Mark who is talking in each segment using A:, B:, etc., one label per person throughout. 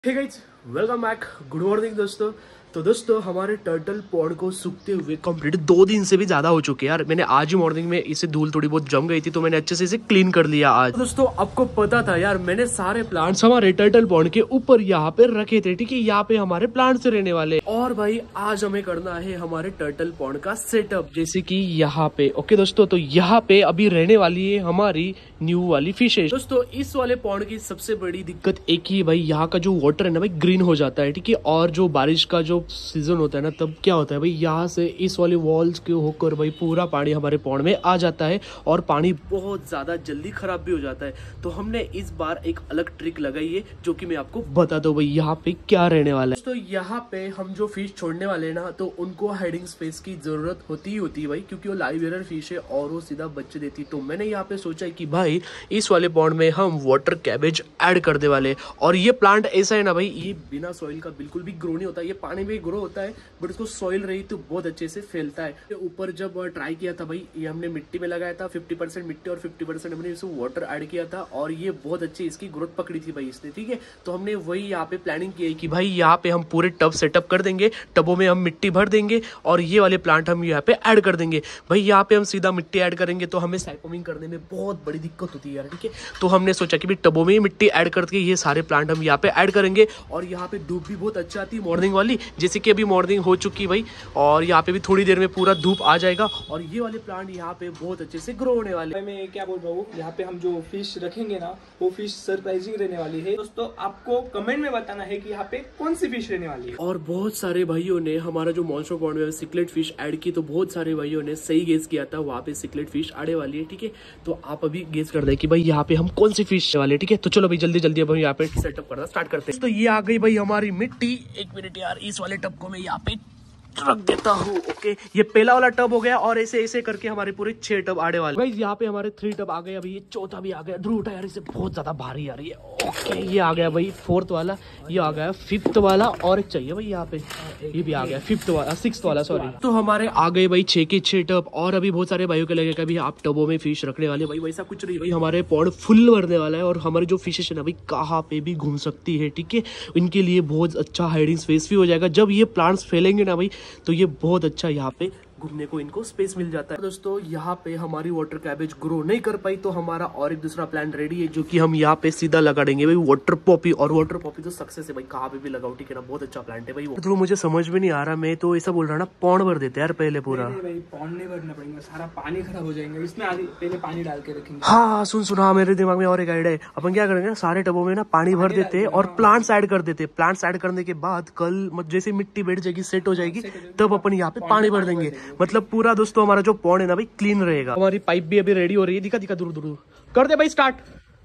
A: हे guys, welcome back. Good morning दोस्तों। तो दोस्तों हमारे टर्टल पॉन्ड को सूखते हुए कंप्लीट 2 दिन से भी ज़्यादा हो चुके हैं यार। मैंने आज ही मॉर्निंग में इसे धूल थोड़ी बहुत जम गई थी तो मैंने अच्छे से इसे क्लीन कर लिया आज। तो दोस्तों आपको पता था यार, मैंने सारे प्लांट्स हमारे टर्टल पॉन्ड के ऊपर यहाँ पे रखे थे, ठीक है। यहाँ पे हमारे प्लांट्स रहने वाले और भाई आज हमें करना है हमारे टर्टल पॉन्ड का सेटअप, जैसे कि यहाँ पे। ओके दोस्तों, तो यहाँ पे अभी रहने वाली है हमारी न्यू वाली फिशेज। दोस्तों इस वाले पॉन्ड की सबसे बड़ी दिक्कत एक ही भाई, यहाँ का जो वाटर है ना भाई ग्रीन हो जाता है, ठीक है। और जो बारिश का जो सीजन होता है ना, तब क्या होता है भाई, यहाँ से इस वाले वॉल्स के होकर भाई पूरा पानी हमारे पॉन्ड में आ जाता है और पानी बहुत ज्यादा जल्दी खराब भी हो जाता है। तो हमने इस बार एक अलग ट्रिक लगाई है जो कि मैं आपको बता दूं भाई यहाँ पे क्या रहने वाला है। तो यहाँ पे हम जो फिश छोड़ने वाले हैं ना, तो उनको हाइडिंग स्पेस की जरूरत होती ही भाई, क्योंकि वो लाइव एरर फिश है और वो सीधा बच्चे देती। तो मैंने यहाँ पे सोचा है कि भाई इस वाले पॉन्ड में हम वाटर कैबेज ऐड कर दे वाले। और ये प्लांट ऐसा है ना भाई, ये बिना सॉइल का बिल्कुल भी ग्रो नहीं होता, ये पानी में ग्रो होता है, बट उसको सॉइल रही तो बहुत अच्छे से फैलता है। ऊपर जब ट्राई किया था भाई, ये हमने मिट्टी में लगाया था, 50% मिट्टी और 50% हमने इसमें वाटर ऐड किया था और ये बहुत अच्छी इसकी ग्रोथ पकड़ी थी भाई इसने, ठीक है। तो हमने वही यहाँ पे प्लानिंग की है कि भाई यहाँ पे हम पूरे टब सेटअप कर देंगे, टबों में हम मिट्टी भर देंगे और ये वाले प्लांट हम यहाँ पे ऐड कर देंगे। भाई यहाँ पे हम सीधा मिट्टी ऐड करेंगे तो हमें साइपोमिंग करने में बहुत बड़ी दिक्कत होती है यार, ठीक है। तो हमने सोचा कि भाई टबों में ही मिट्टी ऐड करके ये सारे प्लांट हम यहाँ पे ऐड करेंगे। और यहाँ पे धूप भी बहुत अच्छा आती है मॉर्निंग वाली, जैसे कि अभी मॉर्निंग हो चुकी भाई, और यहाँ पे भी थोड़ी देर में पूरा धूप आ जाएगा और ये वाले प्लांट यहाँ पे बहुत अच्छे से ग्रो होने वाले।
B: मैं क्या बोल रहा हूँ, यहाँ पे हम जो फिश रखेंगे ना, वो फिश सरप्राइजिंग रहने वाली है। दोस्तों आपको कमेंट में बताना है कि यहाँ पे कौन सी फिश रहने वाली है।
A: और बहुत सारे भाइयों ने हमारा जो मॉन्स्टर पॉन्ड में सिकलेट फिश ऐड की, तो बहुत सारे भाइयों ने सही गेस किया था, वहाँ पे सिकलेट फिश आने वाली है, ठीक है। तो आप अभी गेस कर दे कि भाई यहाँ पे हम कौन सी फिश वाले, ठीक है। तो चलो भाई जल्दी जल्दी अब हम यहाँ पे सेटअप करना स्टार्ट करते हैं। तो ये आ गई भाई हमारी मिट्टी। एक मिनट यार, इस वाले टब को मैं यहाँ पे रख देता हूँ। ओके, ये पहला वाला टब हो गया और ऐसे ऐसे करके हमारे पूरे 6 टब आने वाले। भाई यहाँ पे हमारे 3 टब आ गए, अभी ये चौथा भी आ गया। ध्रुव उठा यार, इसे बहुत ज्यादा भारी आ रही है। ओके, ये आ गया भाई 4th वाला, ये आ गया 5th वाला और एक चाहिए भाई यहाँ पे, ये भी आ गया 5th वाला, 6th वाला सॉरी। तो हमारे आ गए भाई 6 के 6 टब। और अभी बहुत सारे भाइयों के लगे कभी आप टबों में फिश रखने वाले, भाई वैसा कुछ नहीं भाई, हमारे पॉन्ड फुल भरने वाला है और हमारे जो फिशेज है ना भाई कहाँ पे भी घूम सकती है, ठीक है। इनके लिए बहुत अच्छा हाइडिंग स्पेस भी हो जाएगा। जब ये प्लांट्स फैलेंगे ना भाई, तो ये बहुत अच्छा यहाँ पे घूमने को इनको स्पेस मिल जाता है। दोस्तों यहाँ पे हमारी वाटर कैबेज ग्रो नहीं कर पाई, तो हमारा और एक दूसरा प्लांट रेडी है जो कि हम यहाँ पे सीधा लगा देंगे भाई, वाटर पॉपी। और वाटर पॉपी तो सक्सेस है भाई, कहाँ पे भी लगाओ, ठीक है ना, बहुत अच्छा प्लांट है भाई। तो मुझे समझ में नहीं आ रहा, मैं तो ऐसा बोल रहा ना पौंड भर देते यार पहले पूरा।
B: भाई पौंड नहीं भरना पड़ेगा, सारा पानी खराब हो जाएगा, इसमें पहले पानी डाल के रखेंगे।
A: हाँ सुना, मेरे दिमाग में और एक आइडिया है। अपन क्या करेंगे, सारे टबों में ना पानी भर देते और प्लांट्स ऐड कर देते। प्लांट्स ऐड करने के बाद कल जैसे मिट्टी बैठ जाएगी, सेट हो जाएगी, तब अपन यहाँ पे पानी भर देंगे। मतलब पूरा दोस्तों हमारा जो पॉन्ड है ना भाई क्लीन रहेगा। हमारी पाइप भी अभी रेडी हो रही है, दिखा दूर दूर कर दे भाई स्टार्ट।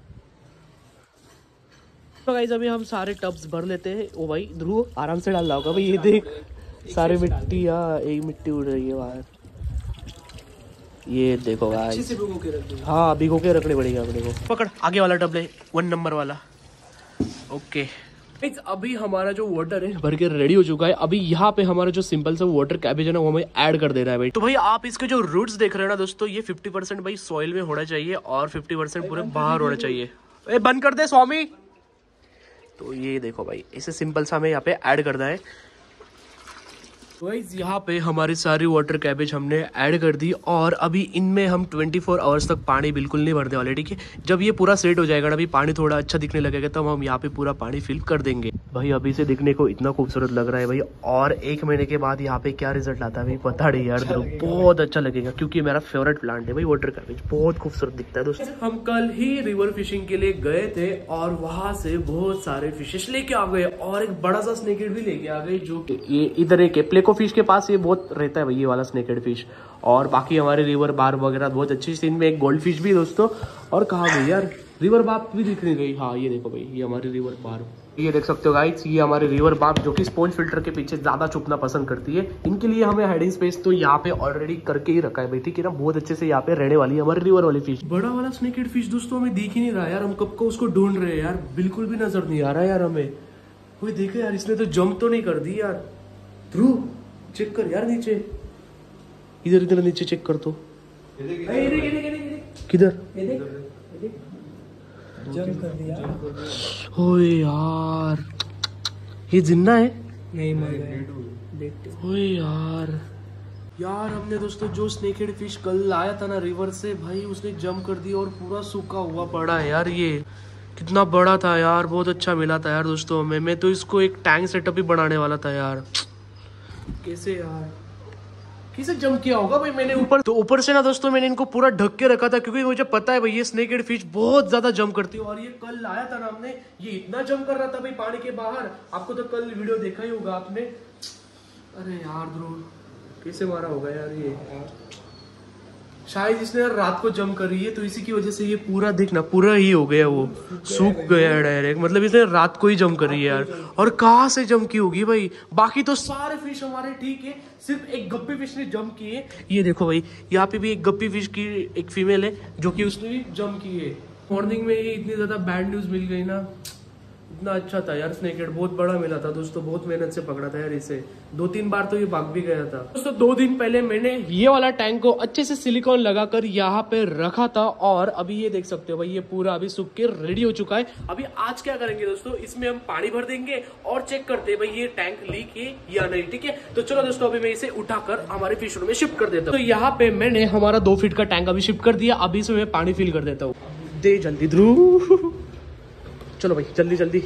A: तो गाइस अभी हम सारे टब्स भर लेते हैं। ओ भाई ध्रुव आराम से डाल होगा भाई, ये देख सारी मिट्टी, एक मिट्टी उड़ रही है बाहर, ये देखो गाइस। हाँ भिगो के रखने पड़ेगा अपने को। पकड़ आगे वाला टब ले, 1 नंबर वाला। ओके अभी हमारा जो वाटर है भर के रेडी हो चुका है। अभी यहाँ पे हमारा जो सिंपल सा वाटर कैबेज है ना, वो हमें ऐड कर देना है भाई। तो भाई आप इसके जो रूट्स देख रहे हो ना दोस्तों, ये 50% भाई सॉइल में होना चाहिए और 50% पूरे बाहर होना चाहिए। ए बंद कर दे स्वामी। तो ये देखो भाई, इसे सिंपल सा हमें यहाँ पे ऐड करना है। तो गाइस यहाँ पे हमारी सारी वाटर कैबेज हमने ऐड कर दी और अभी इनमें हम 24 आवर्स तक पानी बिल्कुल नहीं भरने वाले, ठीक है। जब ये पूरा सेट हो जाएगा ना, अभी पानी थोड़ा अच्छा दिखने लगेगा, तब हम यहाँ पे पूरा पानी फिल कर देंगे। भाई अभी से दिखने को इतना खूबसूरत लग रहा है भाई, और 1 महीने के बाद यहाँ पे क्या रिजल्ट आता है भाई पता नहीं यार। बहुत अच्छा लगेगा क्योंकि मेरा फेवरेट प्लांट है भाई वाटर कैबेज, बहुत खूबसूरत दिखता है दोस्तों। हम कल ही रिवर फिशिंग के लिए गए थे और वहां से बहुत सारे फिशेस लेके आ गए और एक बड़ा सा स्नेकेड भी लेके आ गए, जो ये इधर एक प्लेको फिश के पास ये बहुत रहता है भाई, ये वाला स्नेकेड फिश। और बाकी हमारे रिवर बार वगैरह बहुत अच्छी सीन में एक गोल्ड फिश भी दोस्तों। और कहाँ गई यार रिवर बाप भी दिख नहीं गई। हाँ ये देखो भाई, ये हमारी रिवर बार, ये देख सकते हो गाइस, ये हमारी रिवर बाप जो कि स्पॉन्ज फिल्टर के पीछे ज्यादा छुपना पसंद करती है। इनके लिए हमें हाइडिंग स्पेस तो यहाँ पे ऑलरेडी करके ही रखा है भाई, ठीक है ना। बहुत अच्छे से यहाँ पे रहने वाली है हमारी रिवर वाली फिश। बड़ा वाला स्नेकेड फिश दोस्तों हमें दिख ही नहीं रहा यार, हम कब को उसको ढूंढ रहे हैं यार, बिल्कुल भी नजर नहीं आ रहा यार हमें। कोई देखे यार, इसने तो जंप तो नहीं कर दी यार। ध्रुव चेक कर यार नीचे, इधर इधर नीचे चेक कर तो। किधर
B: जंप कर दिया।
A: ओए यार ये जिन्ना है?
B: नहीं मर गया, देखते हैं।
A: ओए यार हमने दोस्तों जो स्नेक हेड फिश कल लाया था ना रिवर से, भाई उसने जंप कर दिया और पूरा सूखा हुआ पड़ा है यार। ये कितना बड़ा था यार, बहुत अच्छा मिला था यार दोस्तों हमें। मैं तो इसको एक टैंक सेटअप ही बनाने वाला था यार। कैसे यार, किसे जंप किया होगा भाई मैंने ऊपर। तो ऊपर से ना दोस्तों मैंने इनको पूरा ढक के रखा था, क्योंकि मुझे पता है भाई ये स्नेक हेड फिश बहुत ज्यादा जंप करती है। और ये कल लाया था ना हमने, ये इतना जंप कर रहा था भाई पानी के बाहर। आपको तो कल वीडियो देखा ही होगा आपने। अरे यार ध्रुव कैसे मारा होगा यार ये। शायद इसने यार रात को जंप करी है, तो इसी की वजह से ये पूरा दिखना पूरा ही हो गया, वो सूख गया है डायरेक्ट। मतलब इसने रात को ही जंप करी है यार। और कहाँ से जंप की होगी भाई? बाकी तो सारे फिश हमारे ठीक है, सिर्फ एक गप्पी फिश ने जंप की है। ये देखो भाई, यहाँ पे भी एक गप्पी फिश की एक फीमेल है जो कि उसने भी जंप की है। मॉर्निंग में ही इतनी ज्यादा बैड न्यूज मिल गई ना। इतना अच्छा था यार स्नेक हेड, बहुत बड़ा मिला था दोस्तों, बहुत मेहनत से पकड़ा था यार इसे। 2-3 बार तो ये भाग भी गया था दोस्तों। 2 दिन पहले मैंने ये वाला टैंक को अच्छे से सिलिकॉन लगाकर यहाँ पे रखा था, और अभी ये देख सकते हो भाई ये पूरा अभी सूख के रेडी हो चुका है। अभी आज क्या करेंगे दोस्तों, इसमें हम पानी भर देंगे और चेक करते हैं भाई ये टैंक लीक है या नहीं, ठीक है। तो चलो दोस्तों अभी मैं इसे उठाकर हमारे फिश रूम में शिफ्ट कर देता हूँ। तो यहाँ पे मैंने हमारा 2 फीट का टैंक अभी शिफ्ट कर दिया। अभी इसमें मैं पानी फिल कर देता हूँ। दे जल्दी ध्रुव, चलो भाई जल्दी जल्दी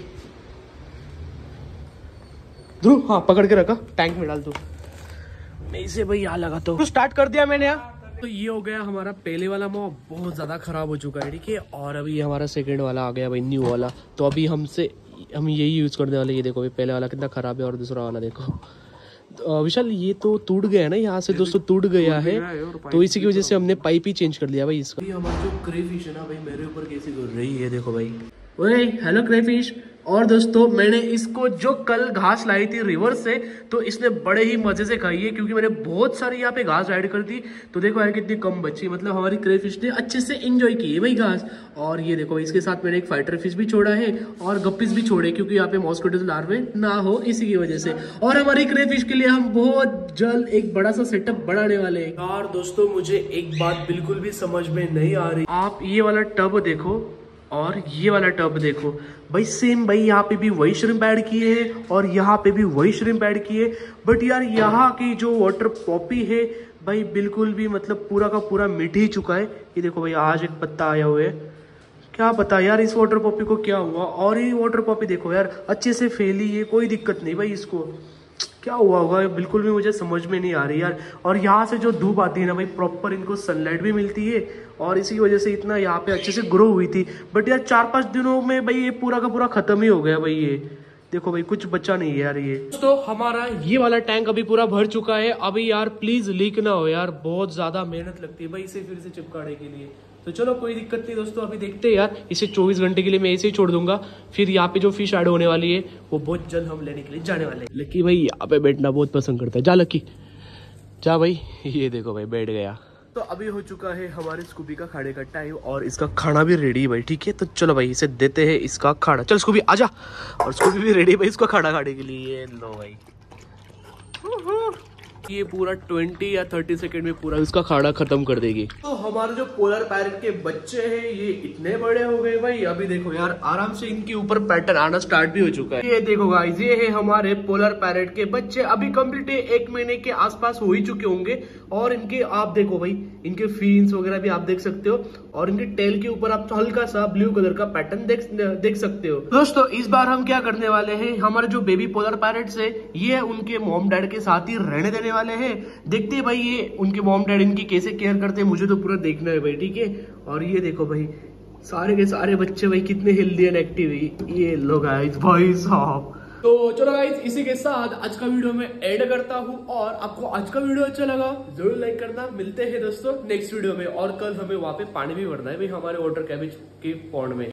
A: ध्रुव। हाँ पकड़ के रखा, टैंक में डाल दो। मैं इसे भाई यहाँ लगाता हूँ। तो स्टार्ट कर दिया मैंने यहाँ। तो ये हो गया हमारा पहले वाला मॉब, बहुत ज्यादा खराब हो चुका है, ठीक है। और अभी हमारा सेकंड वाला आ गया भाई, न्यू वाला। तो अभी हम यही यूज करने वाले। ये देखो भाई पहले वाला कितना खराब है, और दूसरा वाला देखो। विशाल ये तो टूट गया ना, यहाँ से दोस्तों टूट गया है, तो इसी की वजह से हमने पाइप ही चेंज कर लिया भाई इसका। हमारी जो क्रेफिश है ना भाई मेरे ऊपर कैसे गिर रही है, देखो भाई। ओए हेलो क्रेफिश। और दोस्तों मैंने इसको जो कल घास लाई थी रिवर से, तो इसने बड़े ही मजे से खाई है, क्योंकि मैंने बहुत सारी यहाँ पे घास ऐड कर दी। तो देखो यार कितनी कम बची, मतलब हमारी क्रेफिश ने अच्छे से एंजॉय की है भाई घास। और ये देखो इसके साथ मैंने एक फाइटर फिश भी छोड़ा है और गप्पीज भी छोड़े, क्योंकि यहाँ पे मॉस्किटो लार्वे ना हो इसी की वजह से। और हमारी क्रेफिश के लिए हम बहुत जल्द एक बड़ा सा सेटअप बनाने वाले हैं यार। दोस्तों मुझे एक बात बिल्कुल भी समझ में नहीं आ रही, आप ये वाला टब देखो और ये वाला टब देखो भाई, सेम भाई यहाँ पे भी वही श्रिम्प ऐड किए हैं और यहाँ पे भी वही श्रिम्प ऐड किए। बट यार यहाँ की जो वाटर पॉपी है भाई बिल्कुल भी मतलब पूरा का पूरा मिट ही चुका है। ये देखो भाई आज एक पत्ता आया हुआ है, क्या पता यार इस वाटर पॉपी को क्या हुआ। और ये वाटर पॉपी देखो यार अच्छे से फैली है, कोई दिक्कत नहीं भाई, इसको क्या हुआ होगा बिल्कुल भी मुझे समझ में नहीं आ रही यार। और यहाँ से जो धूप आती है ना भाई, प्रॉपर इनको सनलाइट भी मिलती है, और इसी वजह से इतना यहाँ पे अच्छे से ग्रो हुई थी। बट यार 4-5 दिनों में भाई ये पूरा का पूरा खत्म ही हो गया भाई। ये देखो भाई कुछ बचा नहीं है यार ये। तो हमारा ये वाला टैंक अभी पूरा भर चुका है। अभी यार प्लीज लीक ना हो यार, बहुत ज्यादा मेहनत लगती है भाई इसे फिर से चिपकाने के लिए। तो चलो कोई दिक्कत नहीं दोस्तों, अभी देखते हैं यार। इसे 24 घंटे के लिए मैं ऐसे ही छोड़ दूंगा, फिर यहाँ पे जो फिश ऐड होने वाली है वो बहुत जल्द हम लेने के लिए जाने वाले हैं। लकी भाई यहाँ पे बैठना बहुत पसंद करता है, जा लकी जा भाई। ये देखो भाई बैठ गया। तो अभी हो चुका है हमारे स्कूबी का खाने का टाइम, और इसका खाना भी रेडी है भाई, ठीक है। तो चलो भाई इसे देते हैं इसका खाना। चल स्कूबी आजा। और स्कूबी भी रेडी भाई इसको खाना खाने के लिए। ये लो भाई, ये पूरा 20 या 30 सेकंड में पूरा इसका खाना खत्म कर देगी। तो हमारे जो पोलर पैरेट के बच्चे हैं ये इतने बड़े हो गए भाई। अभी देखो यार आराम से इनके ऊपर पैटर्न आना स्टार्ट भी हो चुका है। ये देखो गाइस, ये है हमारे पोलर पैरेट के बच्चे। अभी कंप्लीट 1 महीने के आसपास हो ही चुके होंगे। और इनके आप देखो भाई, इनके फीन्स वगैरह भी आप देख सकते हो, और इनके टेल के ऊपर आप हल्का सा ब्लू कलर का पैटर्न देख सकते हो। दोस्तों इस बार हम क्या करने वाले हैं, हमारे जो बेबी पोलर पैरेट्स है ये उनके मॉम डैड के साथ ही रहने देने वाले हैं। देखते हैं भाई ये उनके मॉम डैड इनकी कैसे केयर करते हैं, मुझे तो पूरा देखना है भाई, ठीक है। और ये देखो भाई सारे के सारे बच्चे भाई कितने हेल्दी एंड एक्टिव है। ये लोग भाई साहब। तो चलो गाइस इसी के साथ आज का वीडियो में एड करता हूँ, और आपको आज का वीडियो अच्छा लगा जरूर लाइक करना। मिलते हैं दोस्तों नेक्स्ट वीडियो में, और कल हमें वहां पे पानी भी भरना है भाई हमारे वाटर कैबिज के पॉन्ड में।